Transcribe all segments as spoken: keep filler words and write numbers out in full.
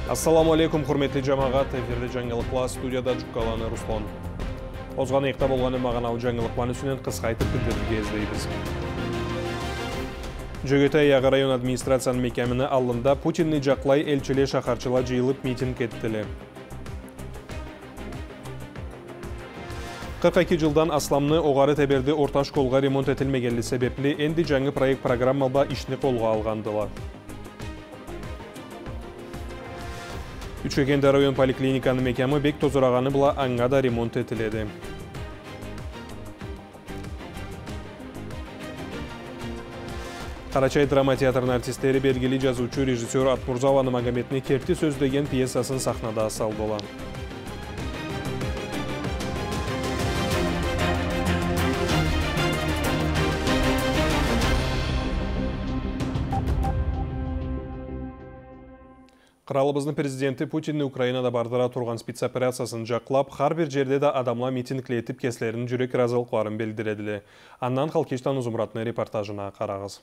Assalamu alaikum, hurmetli жамағат, эфирде жаңылықла, студияда Жүккаланы Руслан. Озған еқта болғаны мағанау жаңылықланы сүнен қысқайтып білдірге іздейбіз. Жөгетай яғы район администрацияның мекемені алында Путинні жақлай елчіле шақарчыла жиылып митинг еттілі. қырық эки жылдан Асламны оғары тәберді орташ қолға ремонт етілмегелі себеплі энди жаңы проект программалда ішні қолға алғандыла. Üçökенді район поликлиниканы мекемі бек тозырағаны бұла аңға да ремонт етіледі. Қарачай драма театрының артистері белгілі жазучу режиссер Атмурзаваны Магометні керті сөздеген пьесасын сахнада салдыла. Қыралыбыздың президенті Путинні Украинада бардыра тұрған спецоперациясын жақлап, har bir жерде да адамла митинглетіп кеслерінің жүрек разылықларын белдіреділі. Аннан Қалкештан Узумратны репортажына қарағыз.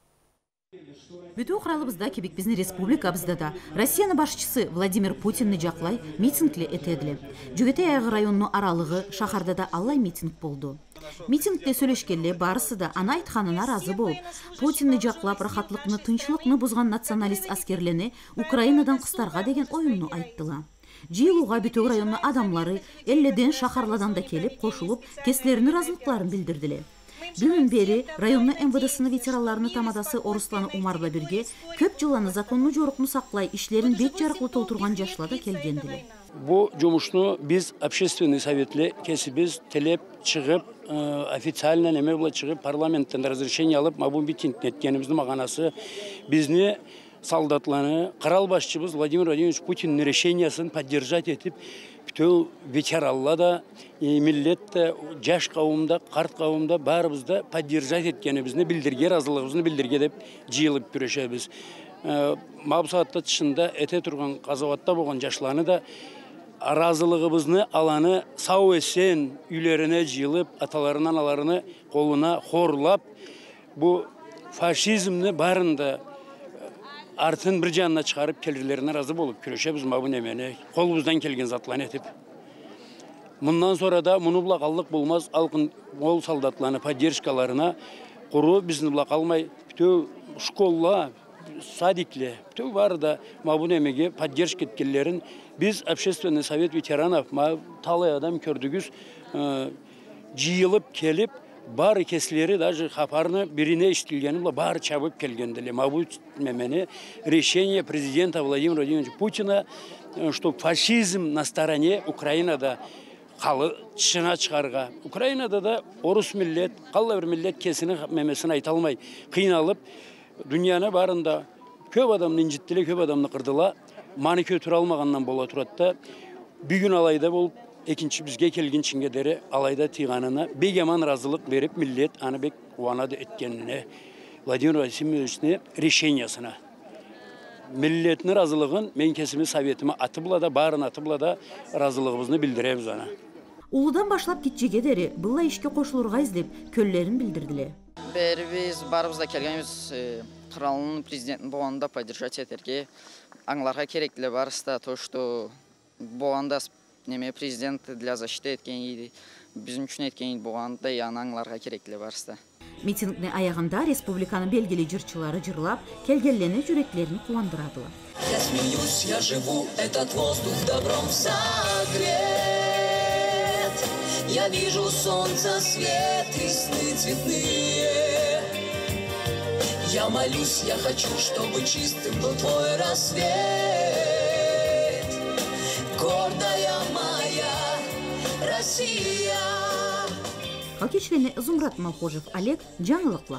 Бүтін құралыбызда кебек біздің республикабызда да Россияны башчысы Владимир Путинні жақлай митингле етеділі. Жөгетай аяғы районның аралығы шақарда да аллай митинг болды. Митингте сөйлешкелі барысы да ана айтқанына разы болып, Путинні жақлап рахатлықны, тыншылықны бұзған националист аскерлені Украинадан қыстарға деген ойынны айттыла. Жиылуға бүтін районның адамлары әлледен шақарладан да келіп, қошылып, кеслеріні разылықларын білдірділі. Бүгін бері районны эм вэ дэ-сыны ветеранларыны тамадасы Орысланы Умарла бірге көп жыланы законны жорықны сақлай ішлерін бет жарықлы толтырған жашлада келгенділі. Bu жұмышны biz общественный советле кесібіз телеп шығып, официально неме бұла шығып, парламенттен разрешение алып, мабу митинг неткеніміздің мағанасы бізіне солдатланы, қырал басшыбыз Владимир Владимирович Путиннің решениясын поддержать етіп, bütün ветеранла да, millet de, жаш қауымда, қарт қауымда барыбызда поддержать еткенімізді білдірге, разылығымызды білдірге деп жиылып күрешебіз. Мабсуатта тұшында әте тұрған қазаватта болған жашланы да разылығымызды аланы сау esen үйлеріне жиылып, аталарының аналарыны қолына хорлап, bu faşizmni барында артын бір жанына шығарып келерлеріне разы болып күрешебіз мабу немені қолымыздан келген затлан етіп. Мұндан sonra да мұны бұла қалдық болмаз алқын ол солдатланы поддержкаларына құру біздің бұла қалмай бүтеу школла, садикле, бүтеу бар да мабу немеге поддержка еткелерін biz общественный совет ветеранов талай адам көрдігіз жиылып келіп бар кеслері даже хапарны біріне іштілгені бар чабып келгенділі. Мабу мемені решение президента Владимира Владимировича Путина, что фашизм на стороне Украинада қалы шына шығарға. Украинада да орыс миллет, қалла бір миллет кесінің мемесін айталмай қиналып, дүнияны барында көп адамның жіттілі, көп адамны қырдыла, маны көтір алмағаннан бола тұратта, бүгін алайда болып, екінші бізге келген чингедері алайда тиғанына бек аман разылық беріп, миллет аны бек уанады еткеніне Владимир Васильевичне решениясына. Миллетні разылығын мен кесімі советіме атыбылада, барын атыбылада разылығымызны білдіребіз ана. Улудан башлап кетчеге дәрі бұлла ішке қошылырға іздеп көллерін білдірділі. Бәрі біз барымызда келгеніміз қыралының президентін болғанда поддержать етерге аңларға керектілі барыста, то, что болғанда неме президент для защиты еткен еді, bizim үшін еткен еді болғанда яны аңларға керектілі барыста. Митингне аяғында республиканың белгілі жырчылары жырлап, келгеллені жүректерін қуандырадылы. Я смеюсь, я живу, этот воздух добром согрет. Я вижу солнце, свет и сны цветные. Я молюсь, я хочу, чтобы чистым был твой рассвет. Гордая моя Россия. Қалкечлені Зумрат Малхожев Олег жаңылықла.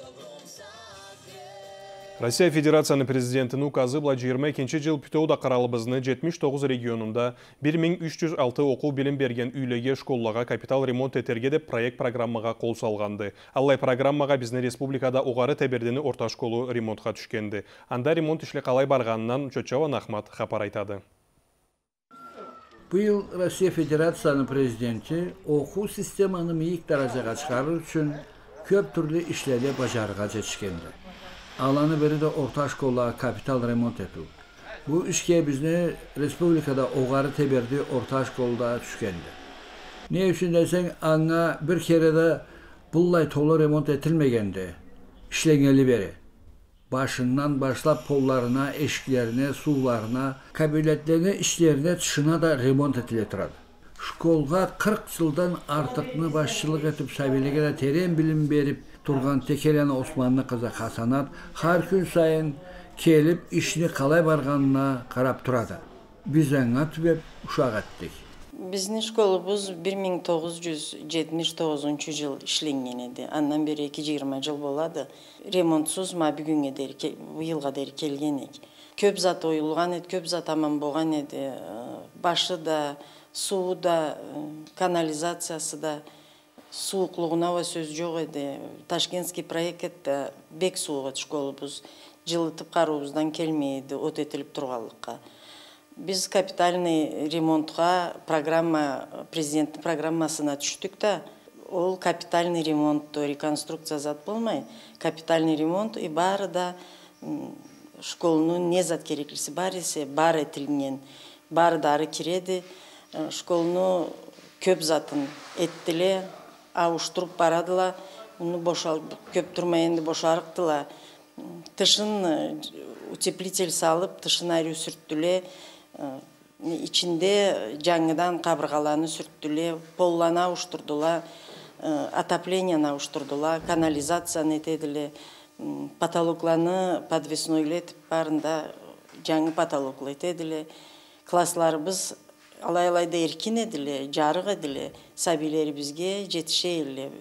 Россия Федерацияның президентінің указы бұла жиырма екінші жыл бүтеуді қаралыбызны жетимиш тогуз регионында bir миң үч жүз алты оқу білім берген үйлеге школлаға капитал ремонт етерге деп проект программаға қол салғанды. Аллай программаға біздің республикада оғары тәбердені орта школу ремонтқа түшкенді. Анда ремонт ішлі қалай барғанынан Чочаван Ахмат хапар айтады. Bu yıl Россия Federasiyasının prezidenti oku sistemini miyik dereceye çıkarır için köp türlü işlerle bacarığa geçkendi. Alanı beri de orta şkolla kapital remont etdi. Bu işke bizni respublikada oğarı teberdi orta şkolda düşkendi. Ne üçün desen ana bir kere de bullay tolu remont etilmegendi. İşlengeli beri. Başından başlap pollarına, eşiklerine, sularına, kabiletlerine, işlerine, tışına da remont etiletiradı. Şkolga kırk yıldan artıqını başçılık etip sabilige de terin bilim berip turgan Tekelen Osmanlı kızı Hasanat har gün sayın kelip işini kalay barganına karap turadı. Bizden at ve uşak ettik. Bizning şkolubuz bir ming to'qqiz yuz yetmish to'qqizinchi yıl işlengen edi. Andan beri iki yüz yigirma yıl boladı. Remontsuz ma bugünge deri, bu yılga deri kelgenik. Köp zat oyulgan edi, köp zat aman boğan edi. Başı da, suu da, kanalizatsiyası da, suuqluğuna ve söz yok edi. Taşkentski proyekt de bek suuğu şkolubuz. Жылытып карообуздан келмейди, от этилип турганлыкка. Biz kapitalный ремонтка программа, президенттин программасына түштүк да, ол капитальный ремонт, реконструкция зат болмай, капитальный ремонт и бары да школнун не зат кереклиси бар эсе, бар этилген, бары дары киреди, школну көп затын эттиле, ауыштырып барадыла, уну бошал көп турмай энди бошарыктыла. Tışın утеплитель салып, tışınarı sürttüle, içinde жаңыдан kabırgalarını sürttüle, pollana avuşturdular, отопленияны avuşturdular, kanalizasyаны etediler, patologlarını подвеснойлы etip barında жаңы patologlı etediler. Klaslarımız alay-alayda erkin ediler, jarık ediler, sabileri bizge жетишейле.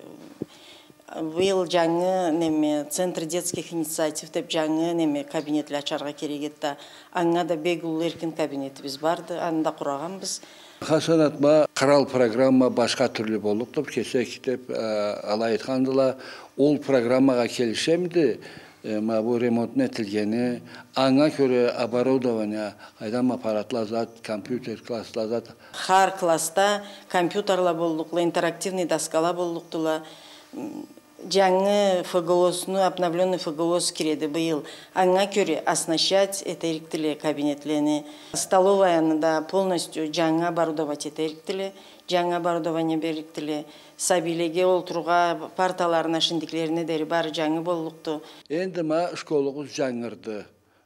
Бұл жаңы неме центр детских инициатив деп жаңы неме кабинетлі ачарға керек етті. Аңа да бегул еркін кабинеті біз барды, анда құраған біз. Hasanat ba karal programma başka türlü bolduk da kesek деп alay etkandılar. Ol programmaga kelişemdi. Ma bu remontun etilgeni аңа köre оборудование, aydan aparatlar zat, kompüter klaslar zat. Har klasta kompüterla boldukla, interaktivni daskala bolduktuла. Жаңы ФГОСну, обновленный ФГОС киреді быйыл. Аңа көре оснащать этериктілі кабинетлені. Столоваяны да полностью жаңы оборудовать этериктілі, жаңы оборудование бериктілі. Сабилеге олтуруға парталарына шиндиклеріне дери бары жаңы болуқты. Енді ма школуғыз жаңырды.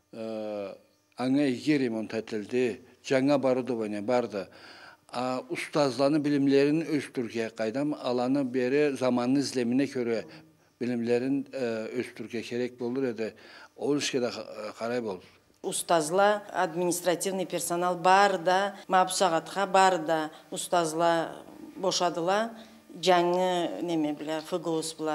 Аңа иге ремонт etildi. Жаңы оборудование барды. Ustazlarının bilimlerin öz Türkiye kaydam alanı beri zamanın izlemine göre bilimlerin öz Türkiye gerek olur edi. O işe de karay olur. Ustazlar, administrativni personal bar da, mabsağatqa bar da ustazlar boşadılar. Жаңы neme bile, ФГОС bile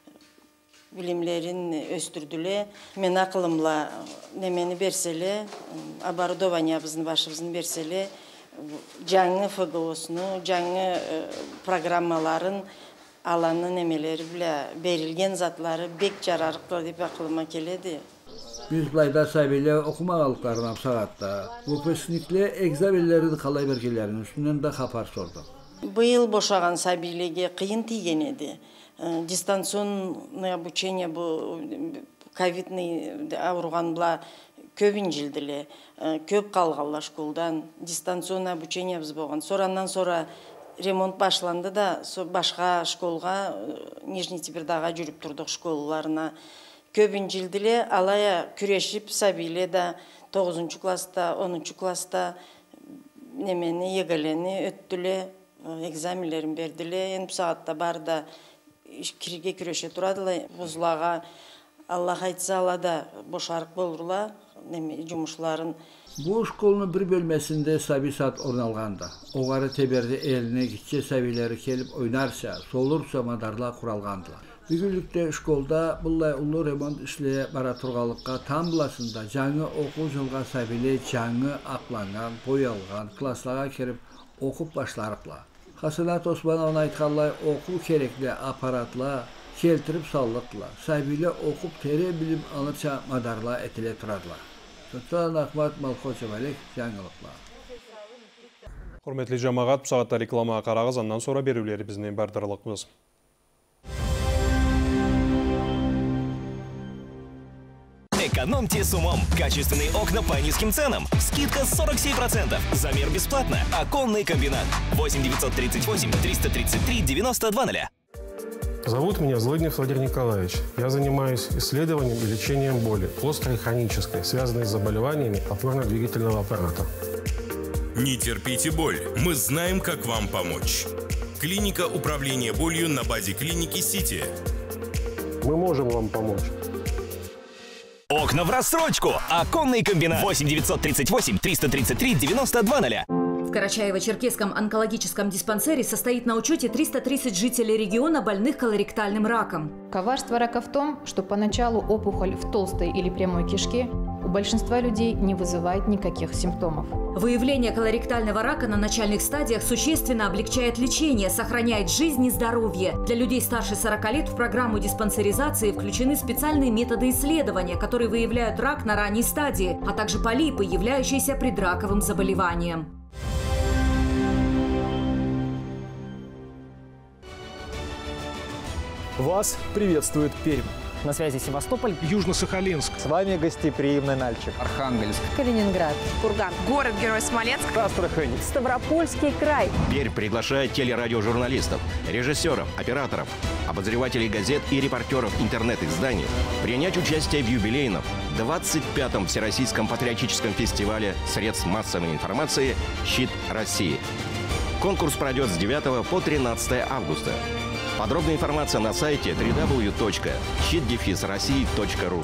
bilimlerin östürdüler. Men akılımla nemeni bersele, оборудованиябыздың başımızın bersele, жаңы ФГОСну, жаңы программаларын аланы немелери биле берилген затлары бек жарарыктыр деп акылыма келеди. Biz layda sahibiyle okuma alıklarına saatte. Bu pesnikle egzabilleri kalay bergelerinin üstünden de kapar sordum. Bu yıl boşagan sahibilege kıyın tigen edi. Дистанционное обучение bu ковидный ауруган бла көбін жылділі, көп қалғалла школдан, дистанционное обучение біз болған. Сораннан сора ремонт башланды да, башқа школға, Нижний Сибирдағы жүріп тұрдық школаларына. Көбін жылділі, алая күрешіп сабиле да тоғызыншы класста, оныншы класста немені егелені өттілі, экзамилерін берділі, ен сағатта бар да кірге күреше тұрадылы, бұзылаға Allah айтса алада boşarık bolurlar, жұмышларын. Bu şkolunun bir bölmesinde sabi saat ornalğanda. Oğarı teberdi eline gitçe sabileri kelip oynarsa, solursa madarlar kuralğandılar. Bir günlükte şkolda bullay ulu remont işleye baraturgalıkka tam bulasında жаңы oku жылға sabili жаңы aklangan, boyalgan, klaslara kerip okup başlarıkla. Hasanat Osman'ın aytkanlay oku kerekli aparatla keltirip sallıkla, sahibiyle okup tere bilim alırsa madarla etile turadılar. Sultan Ahmet Malkoçevalek жаңылықла. Hürmetli cemaat, bu saatte reklama karağız, ondan sonra berüleri bizden bardarlıqmız. Экономьте с умом. Качественные окна по низким ценам. Скидка сорок семь процентов. Замер бесплатно. Оконный комбинат. восемь девятьсот тридцать восемь триста тридцать три девяносто два ноля. Зовут меня Злыднев Владимир Николаевич. Я занимаюсь исследованием и лечением боли, острой и хронической, связанной с заболеваниями опорно-двигательного аппарата. Не терпите боль. Мы знаем, как вам помочь. Клиника управления болью на базе клиники Сити. Мы можем вам помочь. Окна в рассрочку. Оконный комбинат. восемь девятьсот тридцать восемь триста тридцать три девяносто два ноля. В Карачаево-Черкесском онкологическом диспансере состоит на учете триста тридцать жителей региона, больных колоректальным раком. Коварство рака в том, что поначалу опухоль в толстой или прямой кишке у большинства людей не вызывает никаких симптомов. Выявление колоректального рака на начальных стадиях существенно облегчает лечение, сохраняет жизнь и здоровье. Для людей старше сорока лет в программу диспансеризации включены специальные методы исследования, которые выявляют рак на ранней стадии, а также полипы, являющиеся предраковым заболеванием. Вас приветствует Пермь. На связи Севастополь, Южно-Сахалинск. С вами гостеприимный Нальчик, Архангельск, Калининград, Курган, город-герой Смоленск, Астрахань, Ставропольский край. Пермь приглашает телерадиожурналистов, режиссеров, операторов, обозревателей газет и репортеров интернет-изданий принять участие в юбилейном двадцать пятом Всероссийском патриотическом фестивале средств массовой информации «Щит России». Конкурс пройдет с девятого по тринадцатое августа. Подробная информация на сайте дабл ю дабл ю дабл ю точка щит дефис россии точка рус.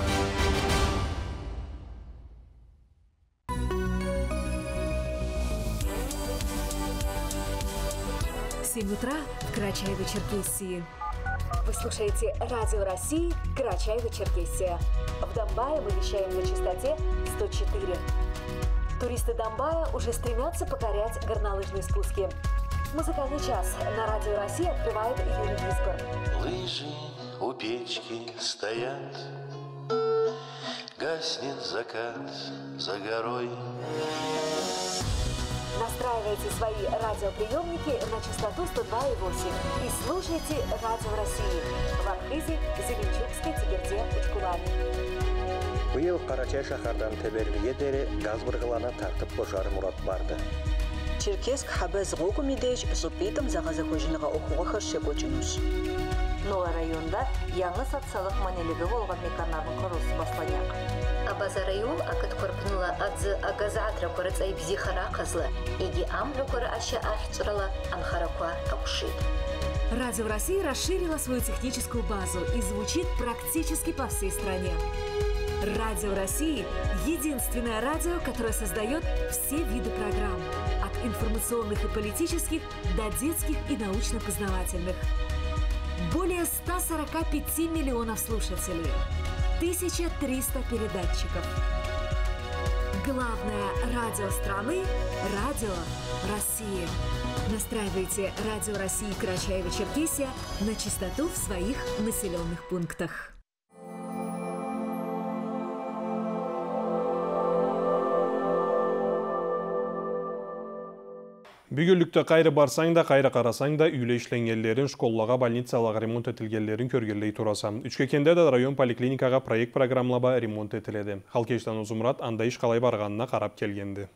семь утра в Карачаево-Черкесии. Вы слушаете Радио России Карачаево-Черкесия. В Домбае мы вещаем на частоте сто четыре. Туристы Домбая уже стремятся покорять горнолыжные спуски. Музыкальный час на Радио России открывает Юрий Визгор. Лыжи у печки стоят, гаснет закат за горой. Настраивайте свои радиоприемники на частоту сто два и восемь и слушайте Радио России в Абхазии, Зеленчукске, Тегерде, Учкулане. Быйыл Карачай шахардан Тебергиге дере газ бұрғылана тартып бошар мұрат барды. Черкесск хабез гогу медеж зупитым загазы хожинага окуга хыршы көчүнүш. Нола районда яңы социалык манелиги болгон меканнардын курулуусу башталган. Абаза район акыт корпунула адзы агазатра корыцай бзихара казлы. Иги амлю коры аша ахцурала анхаракуа акушит. Радио России расширила свою техническую базу и звучит практически по всей стране. Радио России – единственное радио, которое создает все виды программ. От информационных и политических до детских и научно-познавательных. Более ста сорока пяти миллионов слушателей. тысяча триста передатчиков. Главное радио страны – Радио России. Настраивайте Радио России Карачаево-Черкесия на частоту в своих населенных пунктах. Бүгүлүктө кайры барсаң да, кайры карасаң да, үйлө ишленгендерин, школлага, больницалага ремонт этилгендерин көргөрлөй турасам. Üçкекенде да район поликлиникага проект программалаба ремонт этиледи. Халкештан Узумрат анда иш калай барганына карап келгенди.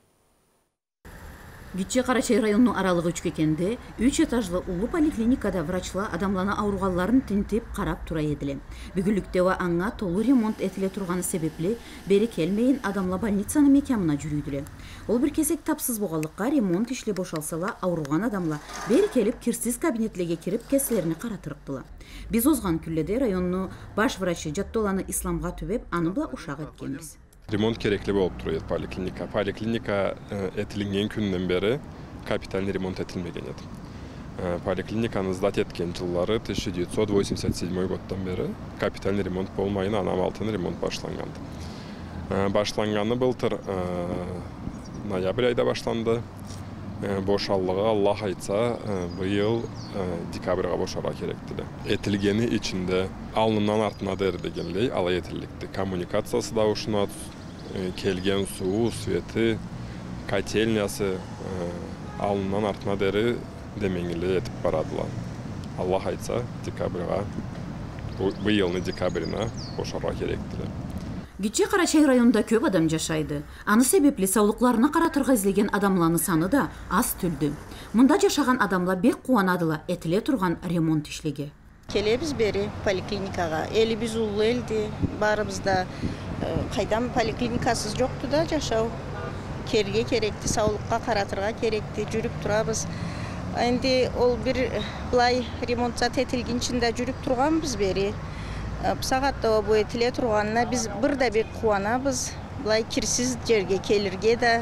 Бүтче Карачай районунун аралыгы Üçкекенде үч этажлы улуу поликлиникада врачлар адамлана ауруганларын тинтип карап тура эдиле. Бүгүлүктө аңа толуу ремонт этиле турганы себепле бери келмейин адамла больницанын мекемина жүрүүдүле. Ол бир кезек тапсыз болганлыкка ремонт ишле бошалсала ауруган адамла бери келип кирсиз кабинетлерге кирип кеселерини каратырыктыла. Биз озган күлледе районунун баш врачы Жаттоланы Исламга түбеп, аны була ушак эткенбиз. Ремонт керекли болуп турат поликлиника. Поликлиника этилинген күндөн бери капитальный ремонт этилмеген эди. Поликлиниканы сдать эткен жылдары тысяча девятьсот восемьдесят седьмой годдон бери капитальный ремонт болмайын, анан алтын ремонт башталган. Башталганы былтыр ноябрь айда башталды. Бошаллыгы Аллах айтса быйыл декабрга бошарга керектиди. Этилгени ичинде алнынан артына дер дегенлей ала этиликти. Коммуникациясы да ушунат, келген суу, свети, котельнясы алнынан артына дери демеңиле этип барадылар. Аллах айтса декабрга, быйылны декабрина бошарга керектиди. Гитче Карачай районунда көп адам жашайды. Аны себепле саулыкларына каратырга излеген адамларнын саны да аз түлдү. Мында жашаган адамлар бек кубанадылар этиле турган ремонт ишлеге. Келебиз бери поликлиникага. Элибиз улуу элди, барыбызда кайдам поликлиникасыз жокту да жашоо. Керге керекти, саулыкка каратырга керекти, жүрүп турабыз. Энди ол бир булай ремонт зат этилгенчинде жүрүп турганбыз бери. Сагатта бу этиле турганына биз бирде бек кубанабыз. Булай кирсиз жерге келирге да,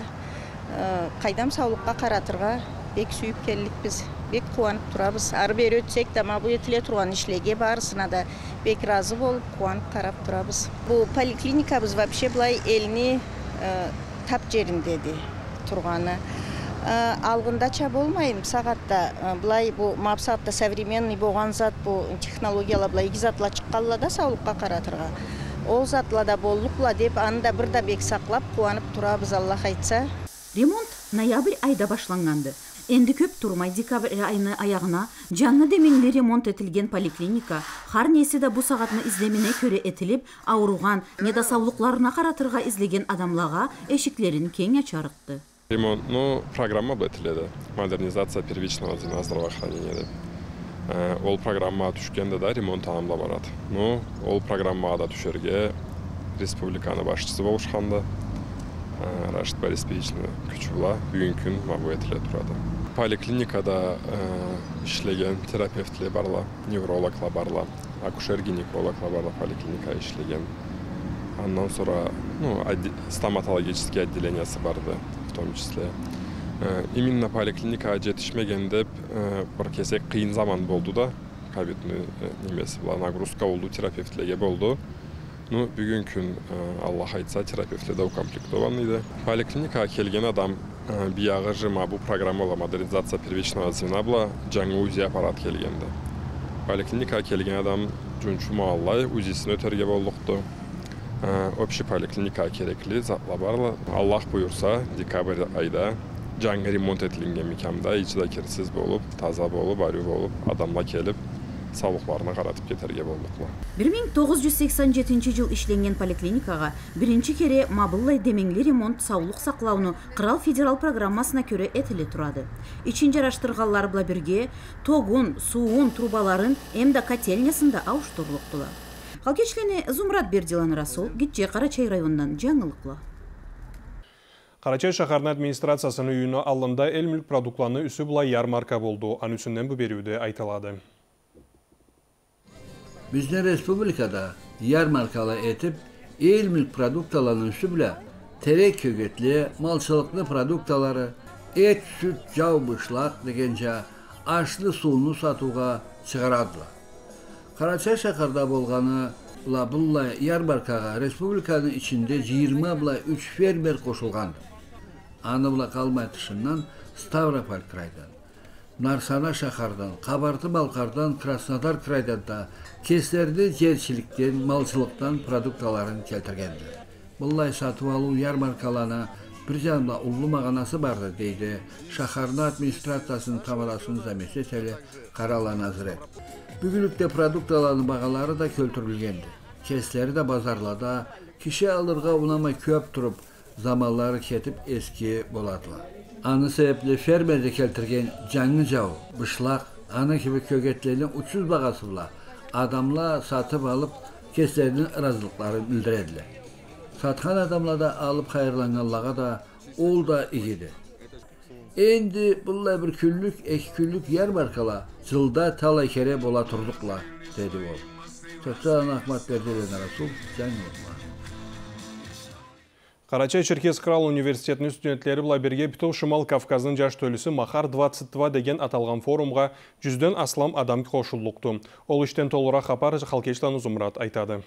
кайдам саулыкка каратырга бек сүйүп келдикпиз. Бек кубанып турабыз. Ары бери өтсек да, бу этиле турган ишлеге барысына да бек разы болуп, кубанып карап турабыз. Бу поликлиникабыз вообще булай элини тап жериндеди турганы. Алгындача болмайм, сагатта булай бу мапсатта современный болгон зат, бу технологиялар булай эки затла чыкканла да саулыкка каратырга. Ол затла да болдукла деп анда бирде бек саклап кубанып турабыз, Аллах айтса. Ремонт ноябрь айда башланганды. Энди көп турмай декабрь айыны аягына жаңы демеңли ремонт этилген поликлиника har nesi de bu сагатны излемине көрө этилип, ауруган, неда саулыкларына каратырга излеген адамларга эшиклерин кең ачарыкты. Ремонтну программа этиледи. Модернизация первичного звена здравоохранения деп. Ол программа түшкенде да ремонт тамамлап барат. Ну, ол программага да түшөргө республиканы башчысы болушканда Рашид Борисович Күчүла бүгүнкү күн мабу этиле турады. Поликлиникада ишлеген терапевтлер барла, неврологлар барла, акушер-гинекологлар барла поликлиника ишлеген. Андан sonra, ну, стоматологический отделениясы барды, в том числе. Именно поликлиника жетишмеген деп bir kesek кыйын заман болду да, ковидный немеси була, нагрузка болду, терапевтлерге болду. Ну, бүгүн күн Аллах айтса терапевтлерде укомплектован иде. Поликлиникага келген адам биягы жыма бу программала модернизация первичного звена була, жаңы УЗИ аппарат келгенде. Поликлиникага келген адам жунчума Аллай УЗИсин өтөргө болдукту. Общий поликлиника керекли затлар барлар. Аллах буйурса, декабрь айда жаңы ремонт этилген мекамда ичиде кирсиз болуп, таза болуп, арю болуп, адамлар келип саулыкларына каратып кетерге болдуклар. bir ming to'qqiz yuz sakson yettinchi жыл ишленген поликлиникага биринчи кере мабыллай демеңли ремонт саулык саклауну Кырал федерал программасына көрө этиле турады. Ичин жараштырганлар била бирге тогун, суун трубаларын эмда котельнясында ауштуруктулар. Халкечлени Зумрат Бердилан Расул, Гитче Карачай районунан жаңылыклар. Карачай шаһарынын администрациясынын үйүнө алында эл мүлк продуктларынын үсү булай ярмарка болду. Анын үсүнөн бу берүүдө айтылады. Bizde Respublikada yarmarkalı etip el mülk produktalarının üstü bile terek kögetli, malçılıklı produktaları, et, süt, cav, bışlak degence aşlı suyunu satuğa çıkaradılar. Karaçay şaharda bolganı la bulla yarmarkaga Respublikanın içinde yirmi bula üç fermer koşulgandı. Anı bula kalmay dışından Stavropol kraydan, Narsana şahardan, Kabartı Balkardan, Krasnodar kraydan da keslerdi cerçilikten, malçılıktan produktaların keltirgendi. Bullay satıp alu yarmarkalarına bir canla ullu mağanası vardı deydi. Şaharın administrasyasının tamarasının zameseseli Karalan Hazret. Bugünlükte produktaların bağaları da költürülgendi. Kesleri de bazarlada, kişi alırga unama köp durup zamanları ketip eski boladılar. Anı sebeple fermerde keltirgen canlı cav, bışlak, anı gibi kögetlerinin uçsuz bağasıyla adamla satıp alıp keslerinin razılıklarını bildirediler. Satkan adamla da alıp hayırlananlığa da ol da iyiydi. Endi bulla bir küllük, ek küllük yarmarkala yılda talay kere bola turdukla dedi o. Sözden Ahmet Berdilen Rasul, canlı. Карачай-Черкес Кырал университетінің студенттері бұла берге Питол Шымал Кавказның жаш төлісі Махар двадцать два деген аталған форумға жүзден аслам адам қошылдықты. Ол іштен толыра хапар Халкечланы Зумрат айтады.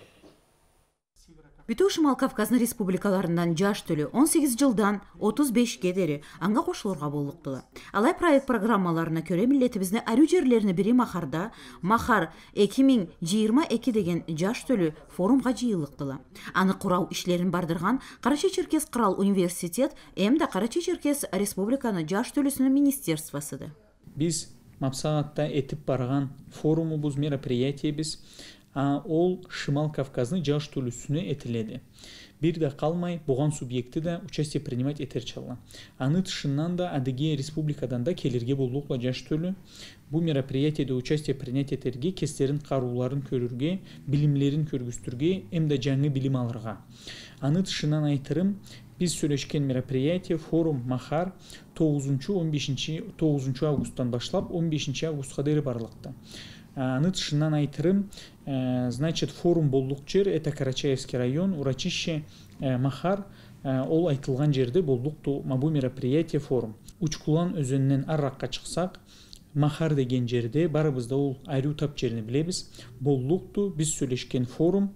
Питол Шымал Кавказның республикаларынан жаш төлі он сегиз жылдан отуз бешке дери аңға қошылырға болдықтылы. Алай проект программаларына көре миллетібізні әрі жерлеріні бірі Махарда Махар эки миң жыйырма эки деген жаш төлі форумға жиылықтылы. Аны құрау ішлерін бардырған Карачай-Черкес Кырал университет эмді Карачай-Черкес республиканы жаш төлісінің министерствосыды. Biz Мапсағатта етіп барған форумы бұз мероприятие біз ол Шымал Кавказны жаш төлүсүнө этиледи. Bir de kalmay boğan subjekti de участие принимать eter çalla. Anı dışından da Адыгея Республикадан da kelirge bolluqla жаш төлü. Bu мероприятиеде участие принять eterge keslerin karulарын körürge, bilimlerin körgüstürge, hem de жаңы bilim alırga. Anı dışından aytırım, biz söyleşken мероприятие forum Mahar toғызынчы он бешинчи toғызынчы августtan başlap on бешинчи августқа дейін барлықта. Анı dışından aytırım, значит, форум болдук жер, это Карачаевский район, урочище Махар, ол айтылған жерде болдукту мабу мероприятие форум. Учкулан өзөнүнөн арракка чыксак, Махар деген жерде барыбызда ол айруу тап жерини билебиз. Болдукту биз сүйлөшкен форум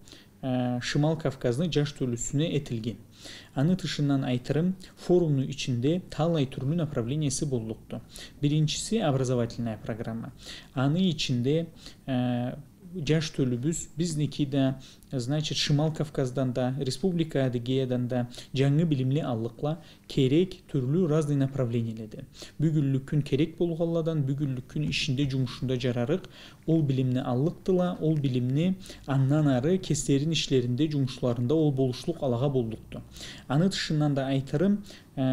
Шымал Кавказны жаш төлүсүнө этилген. Anı dışından aytırım, forumun içinde talay türlü направлениясы болдукту. Birincisi образовательная программа. Anı içinde e, жаш төлүбүз бизники да, значит, Шымал Кавказдан да, Республика Адыгеядан да жаңы билимли аллыкла керек түрлүү разный направлениялерде. Бүгүнлүк күн керек болгонладан бүгүнлүк күн ишинде жумушунда жарарык, ол билимни аллыктыла, ол билимни андан ары кестерин ишлеринде жумушларында ол болушлук алага болдукту. Аны дышынан да айтарым,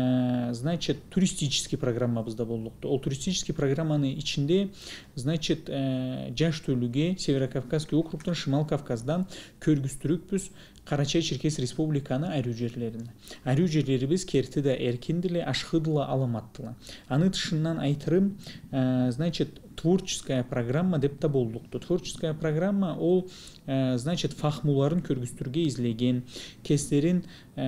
э, значит, туристический программабызда болдукту. Ол туристический программаны ичинде, значит, э, жаш төлүгө Северокавказский округтан Шымал Кавказдан көргүстүрүкпүз Карачай-Черкес Республиканы айруу жерлерин. Айруу жерлерибиз Кертиде, Эркиндиле, Ашхыдыла, Аламаттыла. Аны дышынан айтырым, э, значит, творческая программа деп та болдукту. Творческая программа ол, э, значит, фахмуларын көргүстүргө излеген, кестерин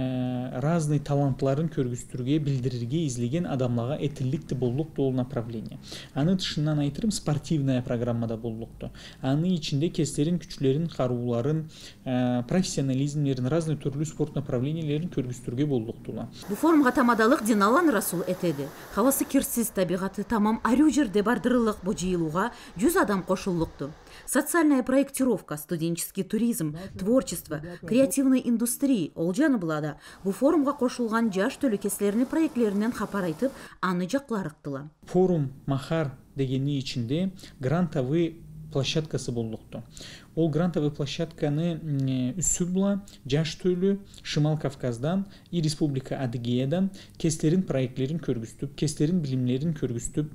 э, разный талантларын көргүстүргө билдирирге излеген адамлага этилдикти болдукту ол направление. Аны дышынан айтырым, спортивная программада болдукту. Аны ичинде кестерин күчлөрүн, карууларын, э, профессионализмдерин, разный түрлүү спорт направлениялерин көргүстүргө болдуктула. Бу форумга тамадалык Диналан Расул этеди. Хавасы кирсиз, табигаты тамам айруу жерде бардырылык бу жыйылууга жүз адам кошулукту. Социальная проектировка, студенческий туризм, творчество, креативный индустрия олжаны булада. Бу форумга кошулган жаш төлөкеслерини проектлеринен хабар айтып, аны жакларыктыла. Форум Махар дегени ичинде грантовый площадкасы болдукту. Ол грантовый площадканы үсү була жаш төлү Шымал Кавказдан и Республика Адыгеядан кестерин проектлерин көргүстүп, кестерин билимлерин көргүстүп,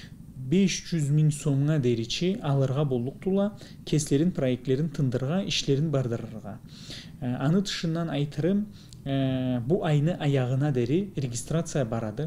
беш жүз миң сомга деричи алырга болдуктула, кестерин проектлерин тындырга, ишлерин бардырырга. Аны дышынан айтырым, бу айны аягына дери регистрация барады.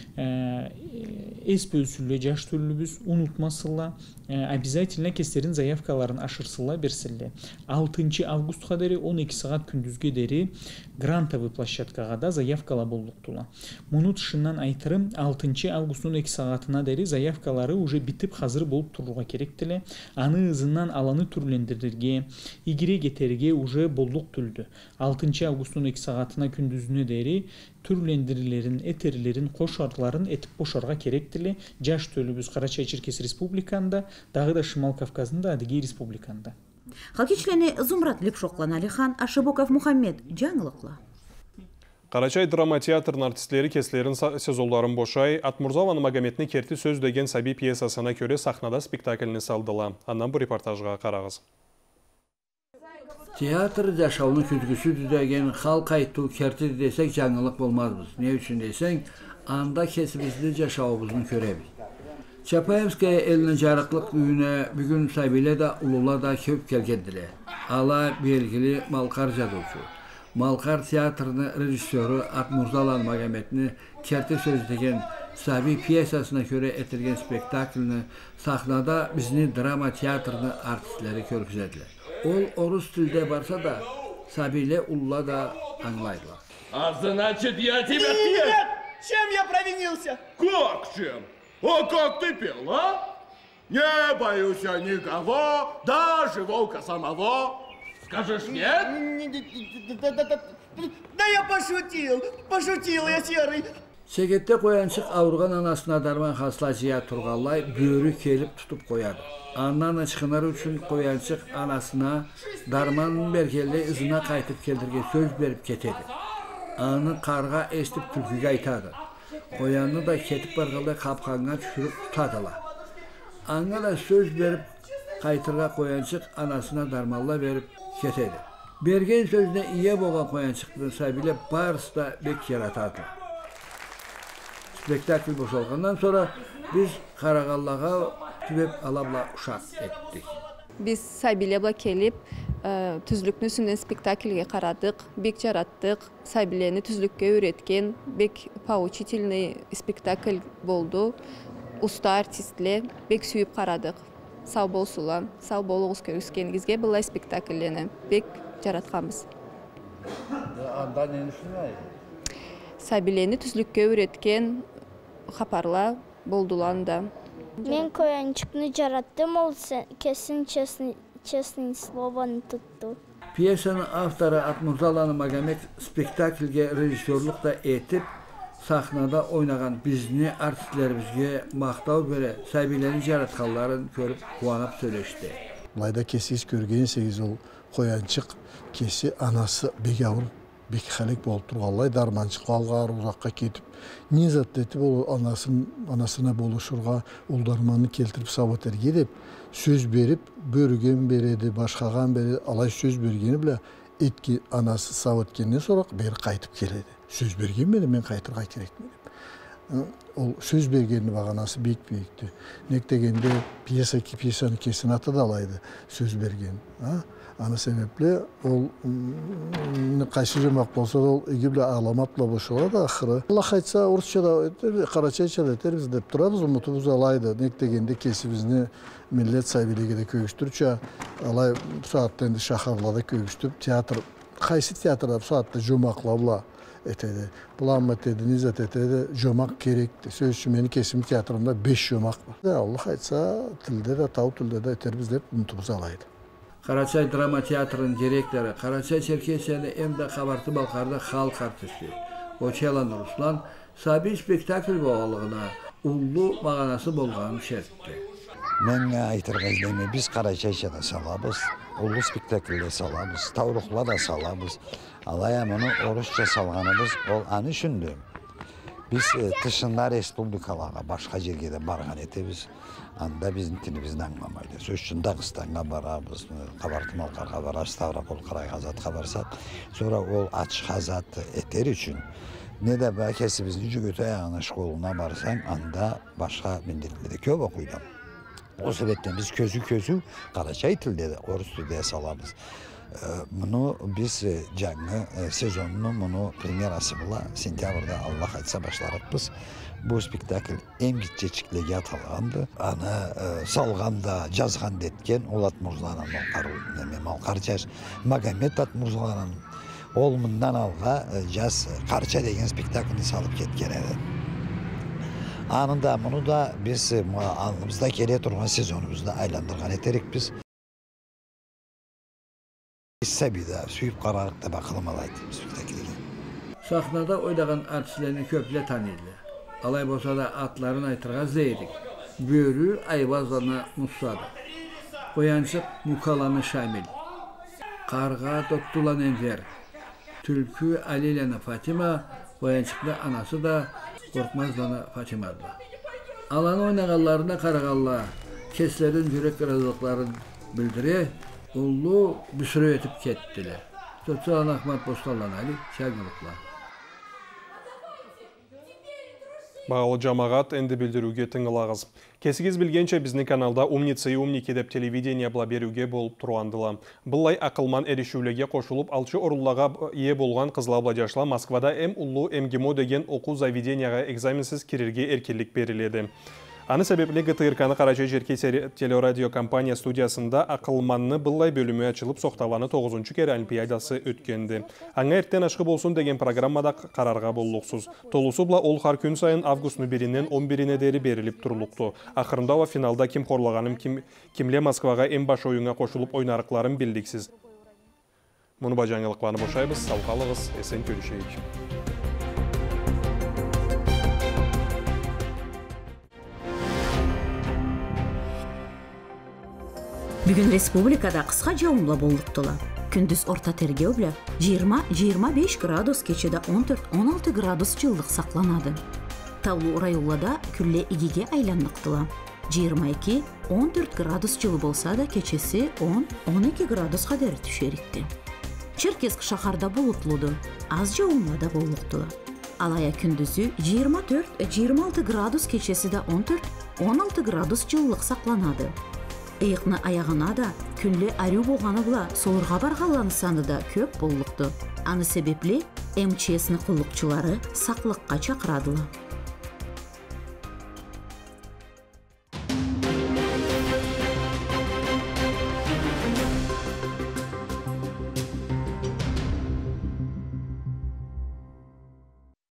Эс бөлсүлө жаш төлүбүз унутмасыла, обязательно кестерин заявкаларын ашырсыла берсиле. алтынчы августка дери он эки саат күндүзгө дери грантовый площадкага да заявкала болдуктула. Муну дышынан айтырым, алтынчы августтун он эки саатына дери заявкалары уже битип hazır болуп турууга керектеле. Аны ызынан аланы түрлендирирге, игире кетерге уже болдук түлдү. алтынчы августтун он эки саатына күндүзүнө дери түрлендирилерин, этерилерин, кошарларын этип бошорга керектеле. Жаш төлүбүз Карачай-Черкес Республиканда, дагы да Шымал Кавказында, Адыгея Республиканда. Халкичлени Зумрат Лепшоклан Алихан, Ашыбоков Мухаммед, жаңылыкла. Карачай драма театрының артистлери кеслерин сезолларын бошай, Атмурзованын Магометни керти сөз деген саби пьесасына көрө сахнада спектакльни салдыла. Андан бу репортажга карагыз. Театр жашауны күзгүсү дүдеген халк айтуу керти десек жаңылык болмазбыз. Не үчүн десең, анда кесибизди жашаубуздун көрөбүз. Чапаевская элинин жарыклык үйүнө бүгүн Сабиле да Улула да көп келгендилер. Ала белгили Малкар жазуучу. Малкар театрыны режиссеру Атмурзалан Магометни керти сөз деген саби пьесасына көрө этилген спектакльны сахнада биздин драма театрынын артистлери көргүзөдүлөр. Ол орус тилде барса да, Сабиле Улла да аңлайдылар. А значит, я тебя... Нет! Чем я провинился? Как чем? А как ты пел, а? Не боюсь я никого, даже волка самого. Скажешь нет? Да я пошутил, пошутил я, Серый. Сегетте коянчык ауырган анасына дарман хасла жия турганлай бөрү келип тутуп кояды. Андан ычкынары үчүн коянчык анасына дарман бергенде ызына кайтып келдирге сөз берип кетеди. Аны карга эстип түлкүгө айтады. Коянны да кетип барганда капканга түшүрүп тутадылар. Аңа да сөз берип kaytırga koyançık anasına darmalla verip ketedi. Bergen sözüne iye boğan koyançıkların sahibiyle barısı da bek yaratadı. Spektakl boşalgandan sonra biz Karagallağa tübep alabla uşak ettik. Biz Saybilebla kelip tüzlüknü sünden spektaklge qaradık, bek jarattık, Saybileni tüzlükke öğretken bek pouchительный spektakl boldu. Usta artistle bek süyüp qaradık. Sağ bolsular, sağ bolğuz körüskengizge bulay spektakleni bek jaratqanбыз. Anda ne düşünüyor? Saybileni tüzlükke öğretken xaparla boldulanda. Men koyançıkны jarattım, ol kesin честный честный словоны tuttu. Piyesanın avtarı Atmurzalanı Magamet spektaklge rejissörlük da etip sahnada oynagan bizni artistlerimizge maqtav bere Saybilenin jaratqanların körüp kuanap söyleşti. Layda kesiz körgen sekiz ol koyançık kesi anası begavul bek xalek bolup turganlay darmançık algar uzakka ketip nizat etip ol anasın anasına boluşurga uldarmanı keltirip saboterge dep söz berip börgen beredi başkagan beri alay söz bergeni bile etki anası sabotkenden sonra beri kaytıp keledi. Söz bergen meni men kaytırga kerekmi dep. Ol söz bergenini baganası bek bekti. Nek degende piyasa ki piyasanı kesin atı da alaydı söz bergen. Ha? Ana sebeple ol qaysı jomak bolsa da ol egible ağlamatla boşola da axırı. Allah aytsa Orusçada Karaçayçada eteriz dep turabız, umutubuz alaydı. Nek degende kesibimizni millet Saybileге de kögüstürçe alay bu saatte endi şaharlarda kögüstüp teatr qaysı teatrda bu saatte jomaklabla etedi. Bulanma dedi, nizat etedi, jomak kerekti. Sözcü meni kesimi teatrımda beş jomak var. Allah aytsa tilde de tav tilde de eteriz dep umutubuz alaydı. Karaçay Drama Teatrı'nın direktörü, Karaçay Çerkesiye'de hem de Kabartı Balkar'da halk artisti. Oçyalan Ruslan, sabi spektakl boğalığına ullu mağanası bolğanı şertti. Men aytırga izleme, biz Karaçay'da salabız, ullu spektaklde salabız, tavruqla da salabız. Alayam onu Orusça salganımız ol anı düşündüm. Biz dışında respublikalara, başka yerge de bargan etebіз. Anda bizim tilimizni anlamaydı. Söz üçün Dağıstan'a barabız, Kabartı Malkar'a barabız, Stavropol Karaygazat'a barsak. Sonra ol açık azat eter üçün. Ne de belki biz yüce götü ayağına şkoluna barsan, anda başka milletleri köp okuydum. O sebepten biz közü közü Karaçay tilde de, Orus tilde salabız. Bunu biz canlı sezonunu, bunu premierası bula sentyabrda Allah aytsa başlarıpız. Bu spektakl en gitçeçikle atalgandı. Ana e, salganda, жазган деткен ол Atmurzalanın Malkarçar, Magamet Atmurzalanın olmundan alga jaz Karça degen spektaklini salıp ketken edi. Anında bunu da biz alnımızda kele turgan sezonumuzda aylandırgan eterik biz. Sabida süyüp qararıq da bakalım alaydı spektakliga. Sahnada oynagan artistlerini köple tanıydı. Alay bolsa da atların aytırga zeydik. Börü Ayvazlana Musadı. Koyançık Mukalanı Şamil. Karga Doktulan Enver. Tülkü Alilana Fatima. Koyançıklı anası da Korkmazlana Fatima'dı. Alan oynaganlarına Karagalla keslerin yürek razılıklarını bildire, ullu bir süre ötüp kettiler. Sosyal Ahmet Bostalan Ali Şagılıklar. Бағалы жамағат әнді білдіруге тыңылағыз. Кесігіз білгенше біздің каналда умница и умники деп телевидение бла беруге болып тұрғандыла. Бұлай ақылман әрішулеге қошылып, алчы орыллаға ие болған қызла бладяшла Москвада әм ұллу әмгемо деген оқу заведенияға экзаменсіз кирерге еркелік беріледі. Аны себепле ГТРКны Карачай жерке телерадио компания студиясында ақылманны бұллай бөлімі açылып соқтаваны тоғызынчы кері олимпиадасы өткенді. Аңа эрттен ашқы болсын деген программада қарарға боллықсыз. Толусу бла ол қар күн сайын августны бірінен он біріне дері беріліп тұрлықты. Ақырында ва финалда ким қорлағаным, ким, кимле Москваға ем баш ойынға қошылып ойнарықларым білдіксіз. Мұны бажаңылықланы бошайбыз, сауқалығыз, әсен көрішейік. Бүгін республикада қысқа жауынла болдықтыла. Күндіз орта тергеу білі жиырма жиырма беш градус, кечеде он төрт он алты градус жылдық сақланады. Таулу райоллада күлле игеге айландықтыла. жиырма эки он төрт градус жылы болса да, кечеси он он эки градус кадер түшөр икти. Черкесск шахарда булутлуду, аз жауынла да болукту. Алая күндүзү жыйырма төрт жыйырма алты градус, кечеси да он төрт он алты градус жылылык сакланады. Ыйыкны аягына да күнле арю болганы була солурга барганлардын саны да көп болукту. Аны себепли эм че эстин куллукчулары саклыкка чакырадылар.